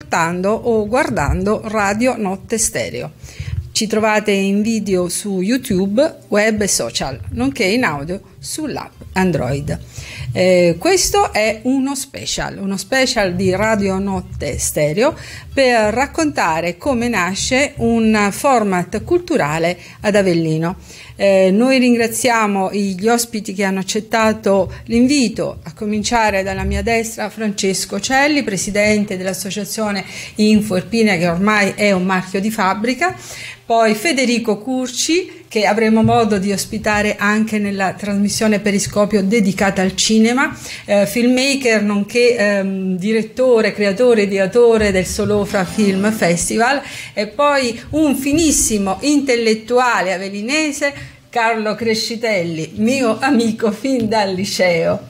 ascoltando o guardando Radio Notte Stereo. Ci trovate in video su YouTube, web e social, nonché in audio sull'app Android. Questo è uno special di Radio Notte Stereo per raccontare come nasce un format culturale ad Avellino. Noi ringraziamo gli ospiti che hanno accettato l'invito, a cominciare dalla mia destra Francesco Celli, presidente dell'associazione Info Irpinia, che ormai è un marchio di fabbrica, poi Federico Curci, che avremo modo di ospitare anche nella trasmissione Periscopio dedicata al cinema, filmmaker nonché direttore, creatore e ideatore del Solofra Film Festival, e poi un finissimo intellettuale avellinese, Carlo Crescitelli, mio amico fin dal liceo.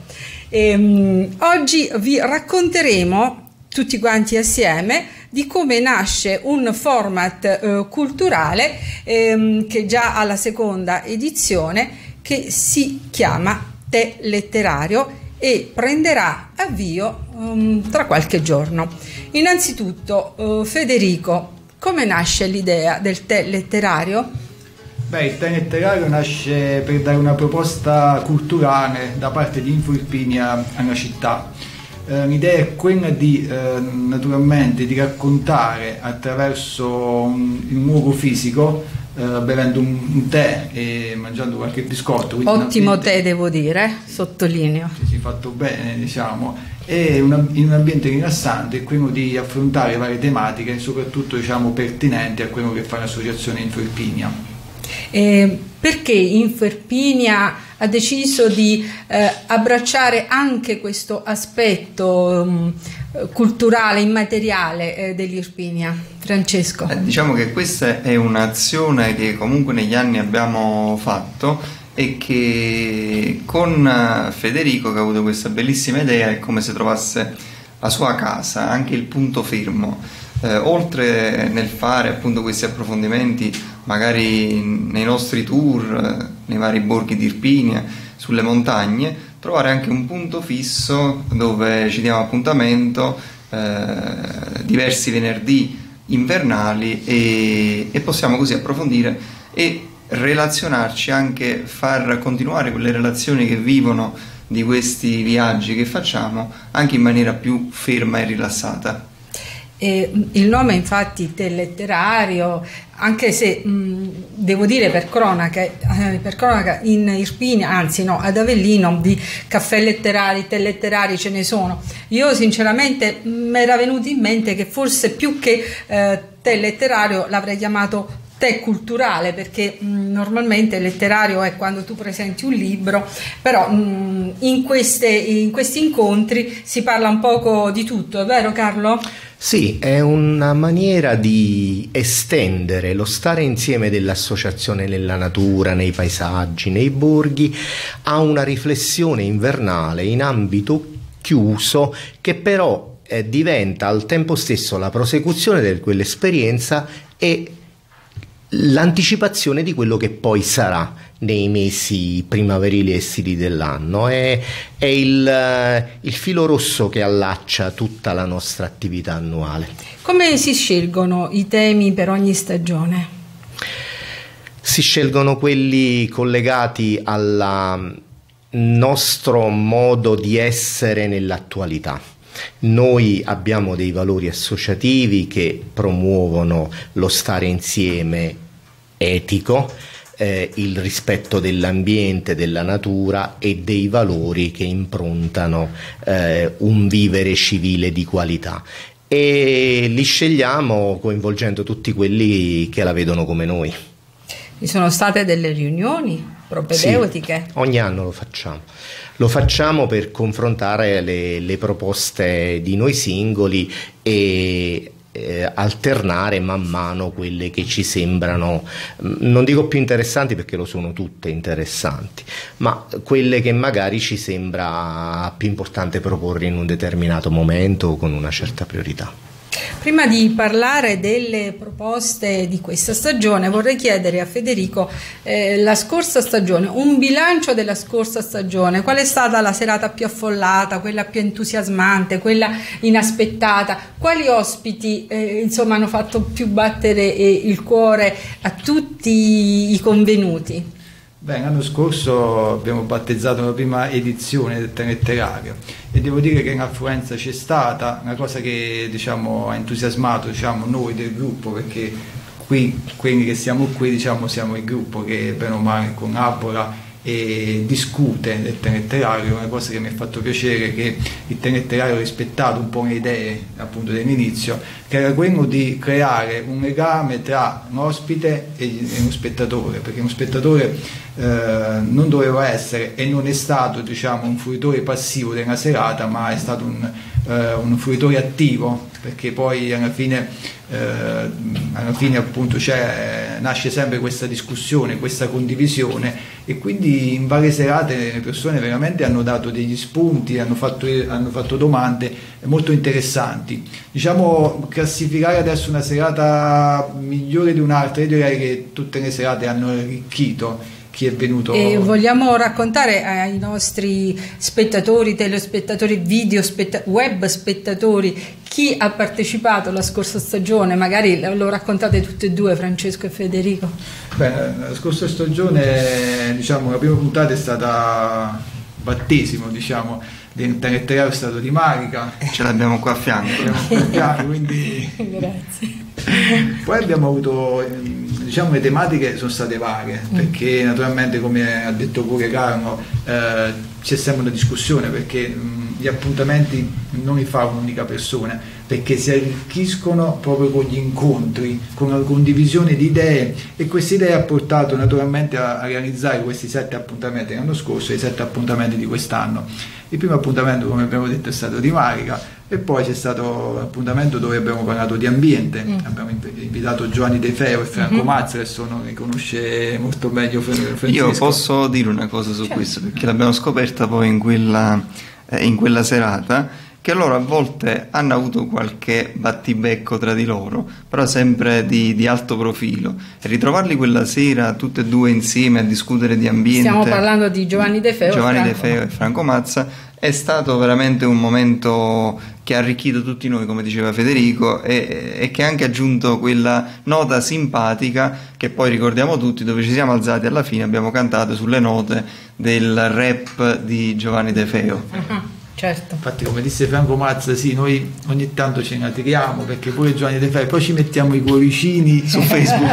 Oggi vi racconteremo tutti quanti assieme di come nasce un format culturale che già ha la seconda edizione, che si chiama Tè Letterario e prenderà avvio tra qualche giorno. Innanzitutto, Federico, come nasce l'idea del Tè Letterario? Il Tè Letterario nasce per dare una proposta culturale da parte di Info Irpinia alla città. L'idea è quella di naturalmente di raccontare attraverso il luogo fisico, bevendo un tè e mangiando qualche biscotto. Ottimo tè, devo dire, sottolineo. Si è fatto bene, diciamo, e in un ambiente rilassante, è quello di affrontare varie tematiche, soprattutto diciamo pertinenti a quello che fa l'associazione Info Irpinia. Perché Info Irpinia ha deciso di abbracciare anche questo aspetto culturale, immateriale dell'Irpinia? Francesco. Diciamo che questa è un'azione che comunque negli anni abbiamo fatto e che con Federico, che ha avuto questa bellissima idea, è come se trovasse la sua casa, anche il punto fermo. Oltre nel fare appunto questi approfondimenti magari nei nostri tour, nei vari borghi di Irpinia, sulle montagne, trovare anche un punto fisso dove ci diamo appuntamento diversi venerdì invernali e possiamo così approfondire e relazionarci, anche far continuare quelle relazioni che vivono di questi viaggi che facciamo anche in maniera più ferma e rilassata. Il nome infatti Tè Letterario, anche se devo dire per cronaca in Irpinia, anzi no, ad Avellino di caffè letterari, tè letterari ce ne sono. Io sinceramente mi era venuto in mente che forse più che tè letterario l'avrei chiamato tè culturale, perché normalmente letterario è quando tu presenti un libro, però in questi incontri si parla un poco di tutto, è vero Carlo? Sì, è una maniera di estendere lo stare insieme dell'associazione nella natura, nei paesaggi, nei borghi, a una riflessione invernale in ambito chiuso, che però diventa al tempo stesso la prosecuzione di quell'esperienza e l'anticipazione di quello che poi sarà nei mesi primaverili e estivi dell'anno. È il filo rosso che allaccia tutta la nostra attività annuale. Come si scelgono i temi per ogni stagione? Si scelgono quelli collegati al nostro modo di essere nell'attualità. Noi abbiamo dei valori associativi che promuovono lo stare insieme etico, il rispetto dell'ambiente, della natura e dei valori che improntano un vivere civile di qualità, e li scegliamo coinvolgendo tutti quelli che la vedono come noi. Ci sono state delle riunioni propedeutiche? Sì, ogni anno lo facciamo per confrontare le proposte di noi singoli e alternare man mano quelle che ci sembrano, non dico più interessanti perché lo sono tutte interessanti, ma quelle che magari ci sembra più importante proporre in un determinato momento o con una certa priorità. Prima di parlare delle proposte di questa stagione vorrei chiedere a Federico la scorsa stagione, un bilancio della scorsa stagione, qual è stata la serata più affollata, quella più entusiasmante, quella inaspettata, quali ospiti insomma hanno fatto più battere il cuore a tutti i convenuti? Beh, l'anno scorso abbiamo battezzato la prima edizione del Tè Letterario e devo dire che un'affluenza c'è stata, una cosa che diciamo, ha entusiasmato noi del gruppo, perché qui, quelli che siamo qui diciamo, siamo il gruppo che bene o male collabora e discute del Tè Letterario. Una cosa che mi ha fatto piacere, che il Tè Letterario ha rispettato un po' le idee appunto dell'inizio, che era quello di creare un legame tra un ospite e uno spettatore, perché uno spettatore non doveva essere e non è stato diciamo, un fruitore passivo della serata, ma è stato un fruitore attivo, perché poi alla fine appunto nasce sempre questa discussione, questa condivisione, e quindi in varie serate le persone veramente hanno dato degli spunti, hanno fatto domande molto interessanti. Diciamo, classificare adesso una serata migliore di un'altra, io direi che tutte le serate hanno arricchito chi è venuto. E vogliamo raccontare ai nostri spettatori, telespettatori, web spettatori, chi ha partecipato la scorsa stagione? Magari lo raccontate tutte e due, Francesco e Federico. Beh, la scorsa stagione, diciamo, la prima puntata è stata battesimo, diciamo, del Tè Letterario, è stato di Marica. Ce l'abbiamo qua a fianco. Quindi... Grazie. Poi abbiamo avuto, diciamo, le tematiche sono state varie, perché naturalmente, come ha detto pure Carlo, c'è sempre una discussione, perché gli appuntamenti non li fa un'unica persona, perché si arricchiscono proprio con gli incontri, con la condivisione di idee, e queste idee ha portato naturalmente a realizzare questi 7 appuntamenti l'anno scorso e i 7 appuntamenti di quest'anno. Il primo appuntamento, come abbiamo detto, è stato di Marica, e poi c'è stato l'appuntamento dove abbiamo parlato di ambiente. Abbiamo invitato Giovanni De Feo e Franco Mazza, che conosce molto meglio Francesco. Io posso dire una cosa su questo, perché l'abbiamo scoperta poi in quella serata, che loro a volte hanno avuto qualche battibecco tra di loro, però sempre di alto profilo, e ritrovarli quella sera tutte e due insieme a discutere di ambiente. Stiamo parlando di Giovanni De Feo e Franco Mazza. È stato veramente un momento che ha arricchito tutti noi, come diceva Federico, e che ha anche aggiunto quella nota simpatica che poi ricordiamo tutti, dove ci siamo alzati alla fine, abbiamo cantato sulle note del rap di Giovanni De Feo. Certo. Infatti, come disse Franco Mazza, sì, noi ogni tanto ce ne tiriamo, perché pure Giovanni De Feo, poi ci mettiamo i cuoricini su Facebook.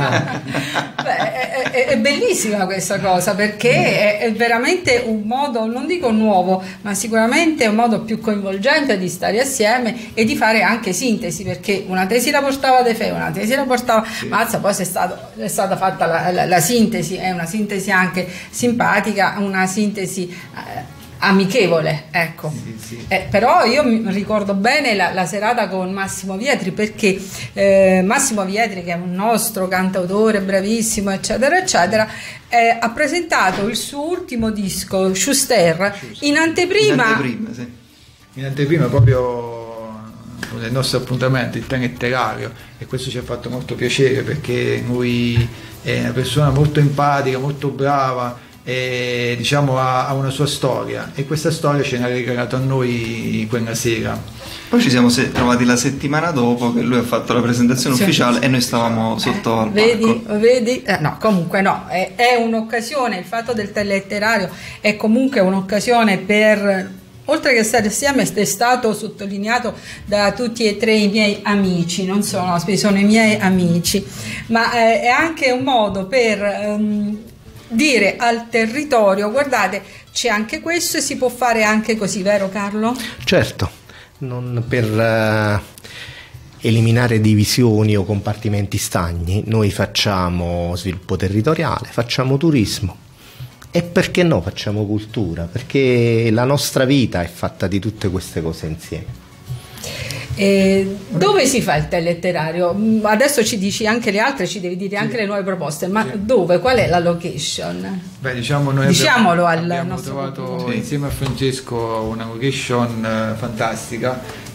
Beh, è bellissima questa cosa, perché è veramente un modo, non dico nuovo, ma sicuramente un modo più coinvolgente di stare assieme e di fare anche sintesi, perché una tesi la portava De Feo, una tesi la portava Mazza, poi è stata fatta la sintesi, è una sintesi anche simpatica, una sintesi amichevole, ecco. Sì. Però io mi ricordo bene la serata con Massimo Vietri, perché Massimo Vietri, che è un nostro cantautore bravissimo, eccetera eccetera, ha presentato il suo ultimo disco, Schuster, in anteprima. In anteprima proprio del nostro appuntamento, il Tè Letterario, e questo ci ha fatto molto piacere, perché lui è una persona molto empatica, molto brava, e diciamo ha una sua storia, e questa storia ce l'ha regalato a noi quella sera. Poi ci siamo trovati la settimana dopo che lui ha fatto la presentazione ufficiale e noi stavamo sotto al palco. Vedi? No, comunque no, è un'occasione, il fatto del Tè Letterario è comunque un'occasione per, oltre che stare assieme, è stato sottolineato da tutti e tre i miei amici, non sono ospiti, sono i miei amici, ma è anche un modo per dire al territorio: guardate, c'è anche questo e si può fare anche così, vero Carlo? Certo, non per eliminare divisioni o compartimenti stagni, noi facciamo sviluppo territoriale, facciamo turismo e perché no facciamo cultura, perché la nostra vita è fatta di tutte queste cose insieme. Dove si fa il Tè Letterario? Adesso ci dici anche le altre, ci devi dire anche le nuove proposte, ma dove? Qual è la location? Beh, diciamo, noi diciamolo abbiamo nostro trovato insieme a Francesco una location fantastica,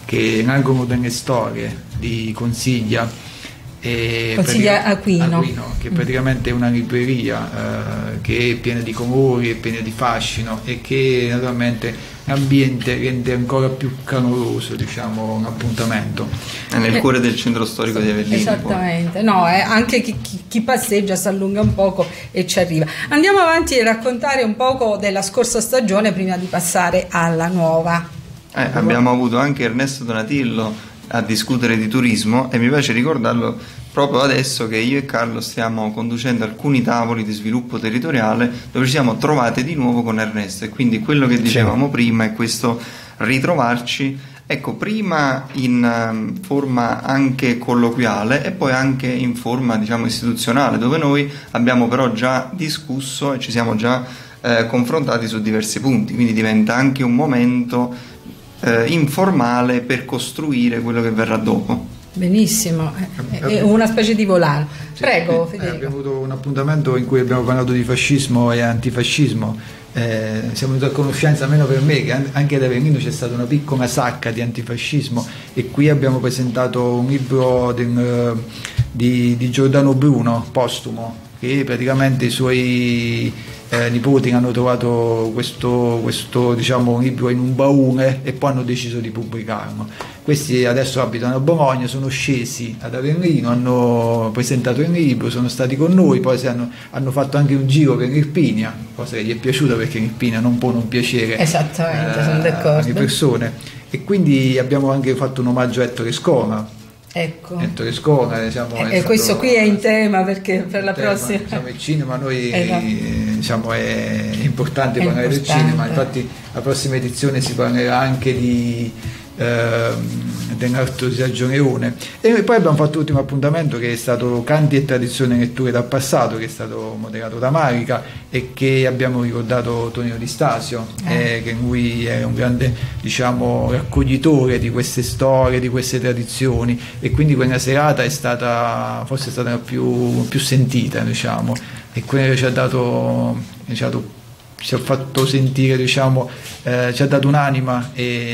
che nascono delle storie di Consiglia. Consiglia Aquino, che praticamente è una libreria che è piena di colori, è piena di fascino e che naturalmente l'ambiente rende ancora più caloroso, diciamo, un appuntamento. È nel cuore del centro storico di Avellino. Esattamente, no, anche chi passeggia si allunga un poco e ci arriva. Andiamo avanti a raccontare un poco della scorsa stagione prima di passare alla nuova. Abbiamo avuto anche Ernesto Donatillo a discutere di turismo e mi piace ricordarlo proprio adesso che io e Carlo stiamo conducendo alcuni tavoli di sviluppo territoriale dove ci siamo trovate di nuovo con Ernesto, e quindi quello che dicevamo prima è questo ritrovarci, ecco, prima in forma anche colloquiale e poi anche in forma, diciamo, istituzionale, dove noi abbiamo però già discusso e ci siamo già confrontati su diversi punti, quindi diventa anche un momento informale per costruire quello che verrà dopo. Benissimo, è una specie di volano. Prego, Federico. Abbiamo avuto un appuntamento in cui abbiamo parlato di fascismo e antifascismo. Siamo venuti a conoscenza, almeno per me, che anche ad Avellino c'è stata una piccola sacca di antifascismo, e qui abbiamo presentato un libro di Giordano Bruno, postumo, che praticamente i suoi nipoti hanno trovato questo diciamo libro in un baule e poi hanno deciso di pubblicarlo. Questi adesso abitano a Bologna, sono scesi ad Avellino, hanno presentato il libro, sono stati con noi, poi hanno fatto anche un giro per Irpinia, cosa che gli è piaciuta perché in Irpinia non può non piacere. Esattamente, sono d'accordo. Alle persone, e quindi abbiamo anche fatto un omaggio a Ettore Scola. Ecco. Ettore Scola, diciamo, e questo qui è in tema perché per la prossima, diciamo, il cinema noi diciamo è importante parlare del cinema, infatti la prossima edizione si parlerà anche dell'Alto Disagio Leone. E poi abbiamo fatto l'ultimo appuntamento, che è stato Canti e tradizione letture dal passato, che è stato moderato da Marica e che abbiamo ricordato Tonino Di Stasio, che lui è un grande, diciamo, raccoglitore di queste storie, di queste tradizioni, e quindi quella serata è stata forse la più sentita, diciamo, e quella che ci ha fatto sentire, diciamo, ci ha dato un'anima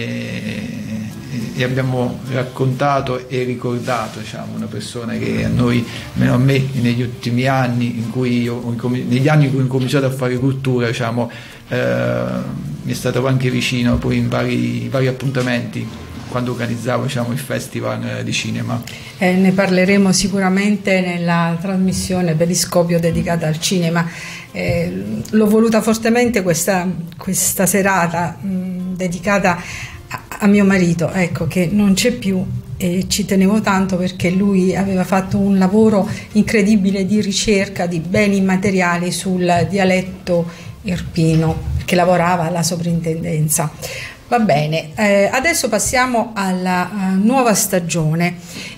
e abbiamo raccontato e ricordato, diciamo, una persona che a noi, almeno a me, negli ultimi anni negli anni in cui ho cominciato a fare cultura, diciamo, mi è stato anche vicino poi in vari appuntamenti quando organizzavo, diciamo, il festival di cinema. Ne parleremo sicuramente nella trasmissione Periscopio dedicata al cinema. L'ho voluta fortemente questa serata dedicata a mio marito, ecco, che non c'è più, e ci tenevo tanto perché lui aveva fatto un lavoro incredibile di ricerca di beni immateriali sul dialetto irpino, che lavorava alla soprintendenza. Va bene, adesso passiamo alla nuova stagione.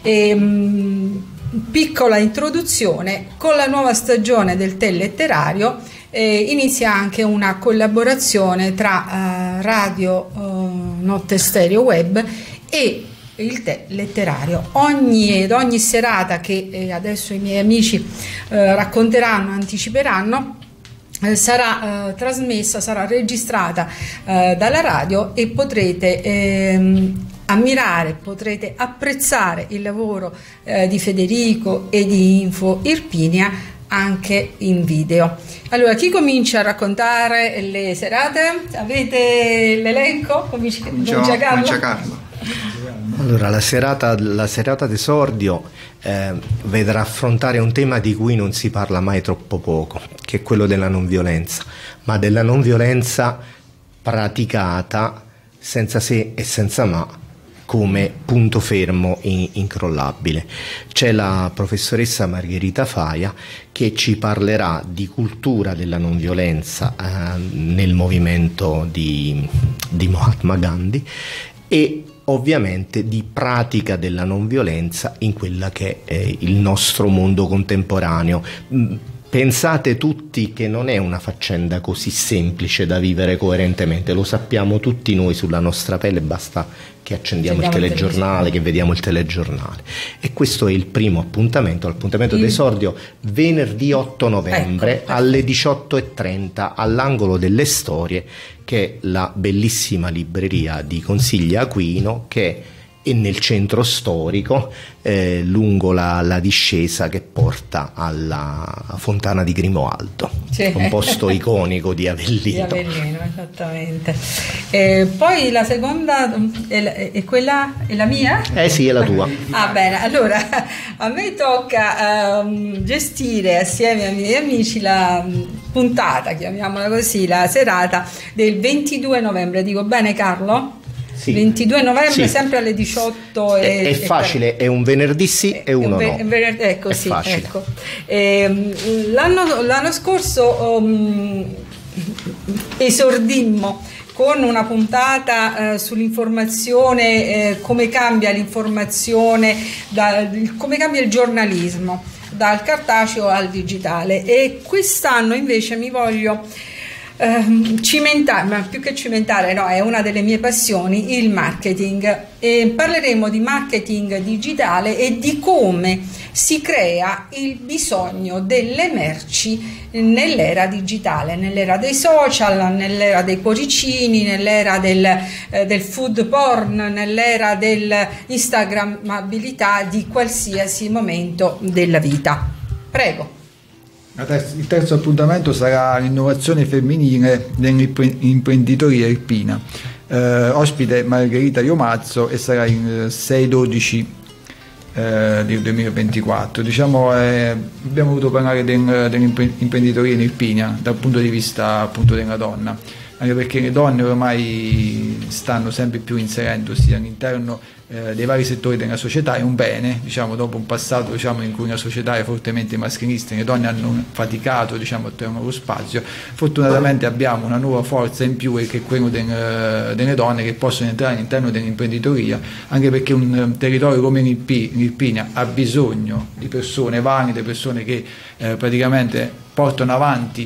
Piccola introduzione: con la nuova stagione del Tè Letterario inizia anche una collaborazione tra Radio Notte Stereo Web e il Tè Letterario. Ogni serata che adesso i miei amici racconteranno, anticiperanno, sarà trasmessa, sarà registrata dalla radio, e potrete ammirare, potrete apprezzare il lavoro di Federico e di Info Irpinia anche in video. Allora, chi comincia a raccontare le serate? Avete l'elenco? Comincia Carlo. Allora, la serata d'esordio vedrà affrontare un tema di cui non si parla mai troppo poco, che è quello della non violenza, ma della non violenza praticata senza se e senza ma, come punto fermo incrollabile. C'è la professoressa Margherita Faia che ci parlerà di cultura della non violenza nel movimento di Mahatma Gandhi, e ovviamente di pratica della non violenza in quella che è il nostro mondo contemporaneo. Pensate tutti che non è una faccenda così semplice da vivere coerentemente, lo sappiamo tutti noi sulla nostra pelle, basta che accendiamo il telegiornale, che vediamo il telegiornale. E questo è il primo appuntamento, l'appuntamento d'esordio, venerdì 8 novembre alle 18:30 all'angolo delle Storie, che è la bellissima libreria di Consiglia Aquino, che e nel centro storico, lungo la discesa che porta alla Fontana di Grimoaldo, sì. Un posto iconico di Avellino. Di Avellino, esattamente. Poi la seconda è quella, è la mia? Sì, è la tua. Bene, allora a me tocca gestire assieme ai miei amici la puntata, chiamiamola così, la serata del 22 novembre. Dico bene, Carlo? Sì. 22 novembre, sì. sempre alle 18. È facile, è un venerdì sì e uno no. Ecco, è sì, facile. ecco. L'anno scorso esordimmo con una puntata sull'informazione, come cambia l'informazione, come cambia il giornalismo dal cartaceo al digitale, e quest'anno invece mi voglio cimentare, ma più che cimentare, no, è una delle mie passioni, il marketing, e parleremo di marketing digitale e di come si crea il bisogno delle merci nell'era digitale, nell'era dei social, nell'era dei cuoricini, nell'era del food porn, nell'era dell'instagrammabilità di qualsiasi momento della vita. Prego. Il terzo appuntamento sarà l'innovazione femminile nell'imprenditoria irpina. Ospite Margherita Iomazzo, e sarà il 6-12 del 2024. Abbiamo voluto parlare dell'imprenditoria in Irpinia dal punto di vista appunto della donna, anche perché le donne ormai stanno sempre più inserendosi all'interno dei vari settori della società. È un bene, dopo un passato in cui una società è fortemente maschilista, le donne hanno faticato a trovare lo spazio. Fortunatamente abbiamo una nuova forza in più, che è quello delle donne che possono entrare all'interno dell'imprenditoria, anche perché un territorio come l'Irpinia ha bisogno di persone valide, persone che praticamente portano avanti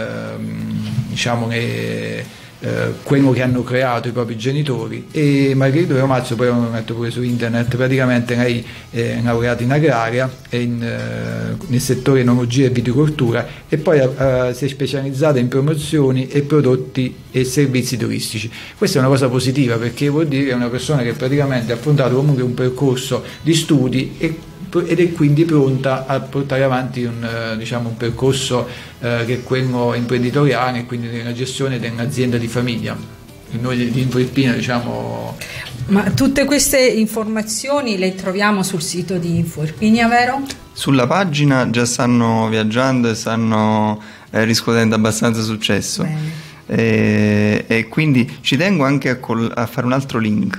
quello che hanno creato i propri genitori. E Margherita Iomazzo, poi lo metto pure su internet, praticamente lei è laureata in agraria e nel settore enologia e viticoltura, e poi si è specializzata in promozioni e prodotti e servizi turistici. Questa è una cosa positiva, perché vuol dire che è una persona che praticamente ha affrontato comunque un percorso di studi ed è quindi pronta a portare avanti un percorso che è quello imprenditoriale, e quindi nella gestione dell'azienda di famiglia. Noi di InfoIrpinia Ma tutte queste informazioni le troviamo sul sito di InfoIrpinia, vero? Sulla pagina già stanno viaggiando e stanno riscuotendo abbastanza successo. Bene. E quindi ci tengo anche a fare un altro link,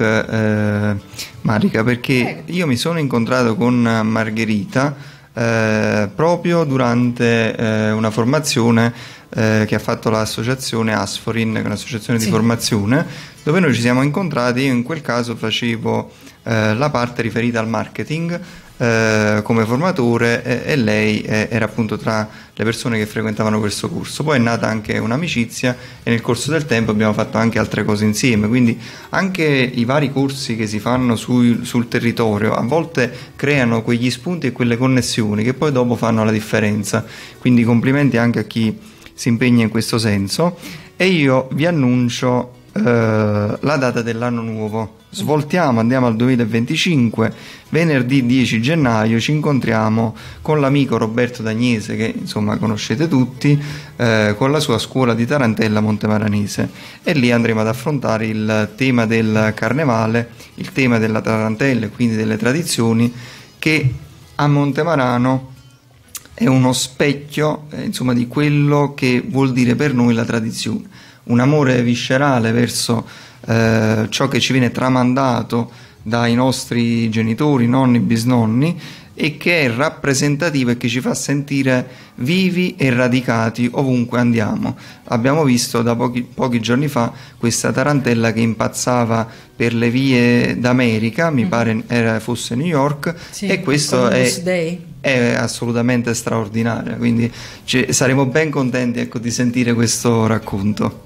Marica, perché io mi sono incontrato con Margherita proprio durante una formazione che ha fatto l'associazione Asforin, che è un'associazione di formazione, dove noi ci siamo incontrati. Io in quel caso facevo la parte riferita al marketing come formatore, e lei era appunto tra le persone che frequentavano questo corso. Poi è nata anche un'amicizia, e nel corso del tempo abbiamo fatto anche altre cose insieme, quindi anche i vari corsi che si fanno sul territorio a volte creano quegli spunti e quelle connessioni che poi dopo fanno la differenza. Quindi complimenti anche a chi si impegna in questo senso, e io vi annuncio la data dell'anno nuovo. Svoltiamo, andiamo al 2025. Venerdì 10 gennaio ci incontriamo con l'amico Roberto Dagnese, che insomma conoscete tutti, con la sua scuola di tarantella Montemaranese, e lì andremo ad affrontare il tema del carnevale, il tema della tarantella e quindi delle tradizioni, che a Montemarano è uno specchio insomma di quello che vuol dire per noi la tradizione, un amore viscerale verso ciò che ci viene tramandato dai nostri genitori, nonni, bisnonni, e che è rappresentativo e che ci fa sentire vivi e radicati ovunque andiamo. Abbiamo visto da pochi giorni fa questa tarantella che impazzava per le vie d'America, mi pare fosse New York, e questo è assolutamente straordinario, quindi saremo ben contenti, ecco, di sentire questo racconto.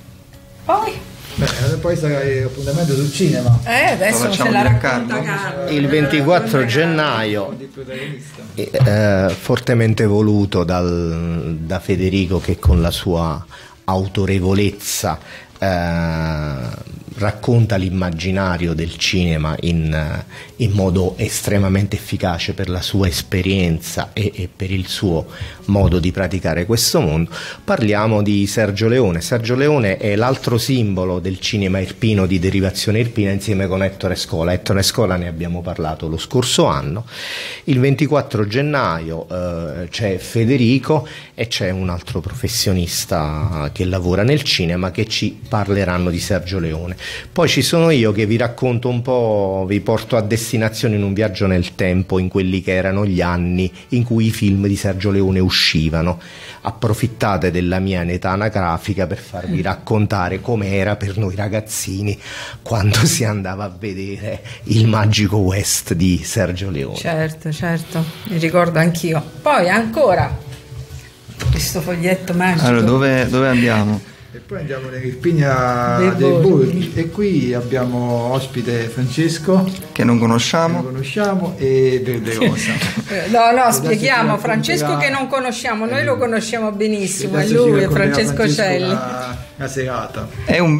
Poi sarà l'appuntamento sul cinema. Adesso ce la racconta Carlo. Il 24 gennaio, fortemente voluto da Federico, che con la sua autorevolezza racconta l'immaginario del cinema in modo estremamente efficace per la sua esperienza e per il suo modo di praticare questo mondo. Parliamo di Sergio Leone. Sergio Leone è l'altro simbolo del cinema irpino, di derivazione irpina, insieme con Ettore Scola. Ettore Scola ne abbiamo parlato lo scorso anno. Il 24 gennaio c'è Federico e c'è un altro professionista che lavora nel cinema che ci parleranno di Sergio Leone. Poi ci sono io che vi racconto un po', vi porto a destinazione in un viaggio nel tempo, in quelli che erano gli anni in cui i film di Sergio Leone uscivano. Approfittate della mia età anagrafica per farvi raccontare come era per noi ragazzini quando si andava a vedere il magico West di Sergio Leone. Certo, mi ricordo anch'io. Poi ancora questo foglietto magico. Allora, dove andiamo? E poi andiamo nell'Irpinia dei Borghi e qui abbiamo ospite Francesco che non conosciamo e Verderosa. No, spieghiamo Francesco che non conosciamo, noi lo conosciamo benissimo, è lui, è Francesco Celli. La serata è un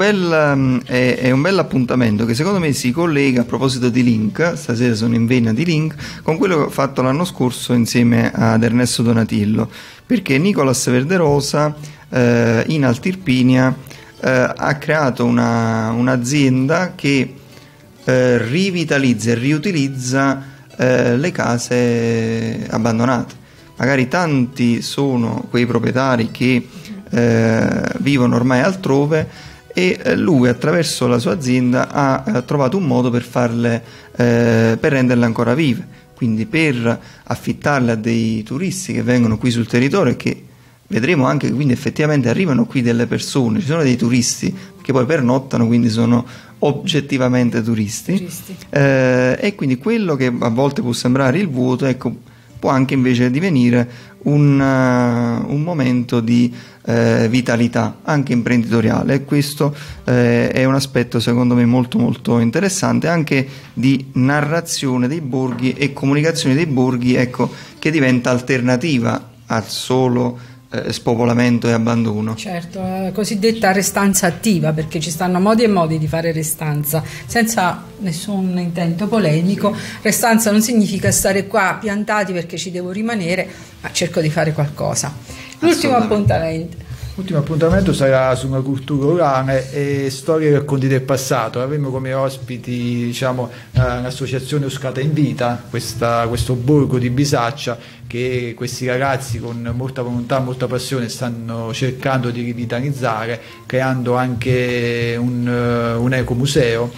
bel appuntamento che secondo me si collega, a proposito di link, stasera sono in vena di link, con quello che ho fatto l'anno scorso insieme ad Ernesto Donatillo, perché Nicolas Verderosa in Alta Irpinia ha creato un'azienda che rivitalizza e riutilizza le case abbandonate. Magari tanti sono quei proprietari che vivono ormai altrove e lui attraverso la sua azienda ha trovato un modo per renderle ancora vive, quindi per affittarle a dei turisti che vengono qui sul territorio e che vedremo anche che quindi effettivamente arrivano qui delle persone, ci sono dei turisti che poi pernottano, quindi sono oggettivamente turisti. E quindi quello che a volte può sembrare il vuoto, ecco, può anche invece divenire un momento di vitalità anche imprenditoriale, e questo è un aspetto secondo me molto molto interessante, anche di narrazione dei borghi e comunicazione dei borghi, ecco, che diventa alternativa al solo spopolamento e abbandono. Certo, cosiddetta restanza attiva, perché ci stanno modi e modi di fare restanza, senza nessun intento polemico. Restanza non significa stare qua piantati perché ci devo rimanere, ma cerco di fare qualcosa. L'ultimo appuntamento sarà su una cultura orale e storie e racconti del passato. Avremo come ospiti l'associazione Oscata in Vita, questo borgo di Bisaccia che questi ragazzi con molta volontà, molta passione stanno cercando di rivitalizzare, creando anche un ecomuseo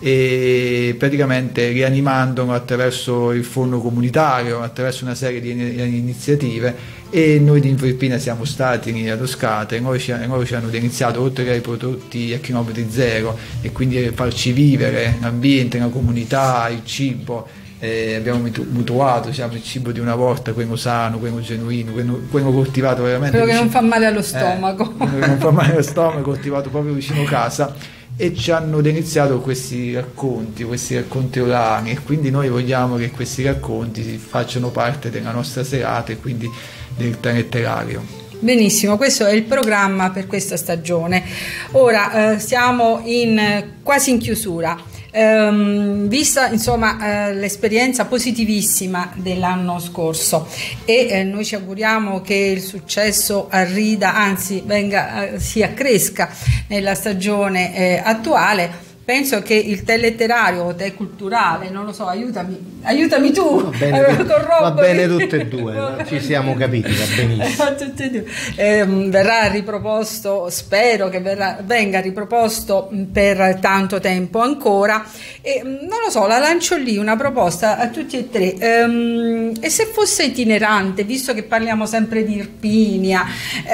e praticamente rianimandolo attraverso il forno comunitario, attraverso una serie di iniziative. E noi di Info-Irpina siamo stati lì ad Oscata e loro ci hanno iniziato, oltre ai prodotti a chilometri zero, e quindi farci vivere l'ambiente, la comunità, il cibo. Abbiamo mutuato il cibo di una volta, quello sano, quello genuino, quello coltivato veramente quello che non fa male allo stomaco, quello che non fa male allo stomaco, coltivato proprio vicino casa. E ci hanno iniziato questi racconti orali, e quindi noi vogliamo che questi racconti facciano parte della nostra serata e quindi del letterario. Benissimo, questo è il programma per questa stagione. Ora siamo quasi in chiusura. Vista l'esperienza positivissima dell'anno scorso e noi ci auguriamo che il successo arrida, anzi si accresca nella stagione attuale. Penso che il te letterario o te culturale, non lo so, aiutami tu. Va bene tutte e due, ci siamo capiti, va benissimo. Tutte e due. Verrà riproposto, spero che venga riproposto per tanto tempo ancora. E, non lo so, la lancio lì una proposta a tutti e tre. E se fosse itinerante, visto che parliamo sempre di Irpinia,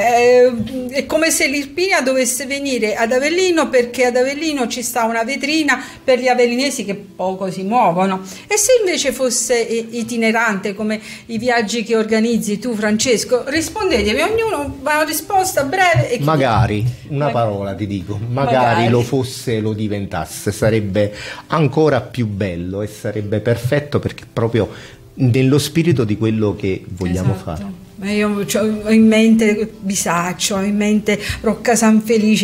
è come se l'Irpinia dovesse venire ad Avellino, perché ad Avellino ci sta una vetrina per gli avellinesi che poco si muovono. E se invece fosse itinerante come i viaggi che organizzi tu, Francesco? Rispondetevi, ognuno una risposta breve e magari una parola ti dico, magari lo fosse, lo diventasse, sarebbe ancora più bello e sarebbe perfetto, perché proprio nello spirito di quello che vogliamo fare. Io ho in mente Bisaccio, ho in mente Rocca San Felice,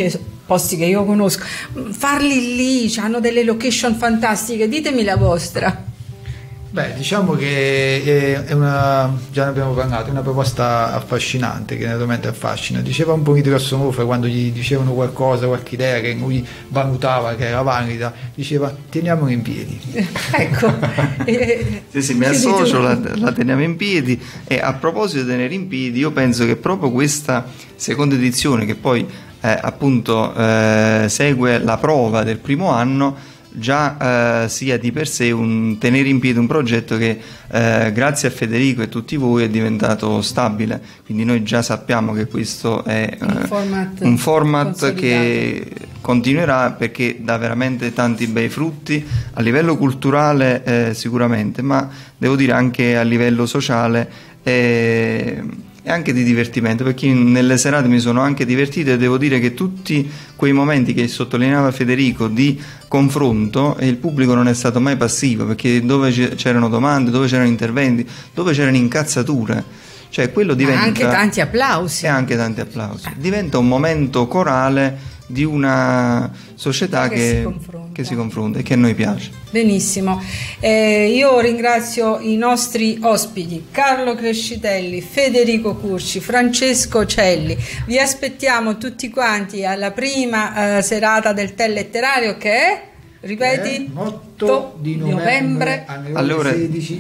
posti che io conosco, farli lì, hanno delle location fantastiche, ditemi la vostra. Beh, diciamo che è una, già ne abbiamo parlato, è una proposta affascinante, che naturalmente affascina. Diceva un po' di Rossomuffa quando gli dicevano qualcosa, qualche idea che lui valutava che era valida, diceva teniamolo in piedi. Ecco. Sì, mi associo, la teniamo in piedi. E a proposito di tenere in piedi, io penso che proprio questa seconda edizione, che poi appunto segue la prova del primo anno, già sia di per sé un tenere in piedi un progetto che grazie a Federico e tutti voi è diventato stabile, quindi noi già sappiamo che questo è un format che continuerà, perché dà veramente tanti bei frutti a livello culturale sicuramente, ma devo dire anche a livello sociale e anche di divertimento, perché nelle serate mi sono anche divertito, e devo dire che tutti quei momenti che sottolineava Federico di confronto, e il pubblico non è stato mai passivo, perché dove c'erano domande, dove c'erano interventi, dove c'erano incazzature, cioè quello diventa anche tanti applausi, e anche tanti applausi, diventa un momento corale di una società che si confronta e che a noi piace. Benissimo, io ringrazio i nostri ospiti Carlo Crescitelli, Federico Curci, Francesco Celli. Vi aspettiamo tutti quanti alla prima serata del tè letterario, che è, ripeti, 8 di novembre alle ore 16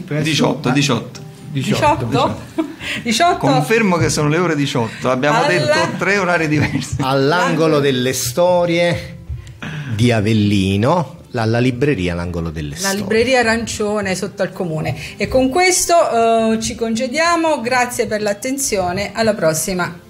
18. Confermo che sono le ore 18. Abbiamo detto 3 orari diversi. All'angolo delle storie di Avellino, la libreria L'Angolo delle Storie. La libreria arancione sotto al comune. E con questo ci congediamo. Grazie per l'attenzione. Alla prossima.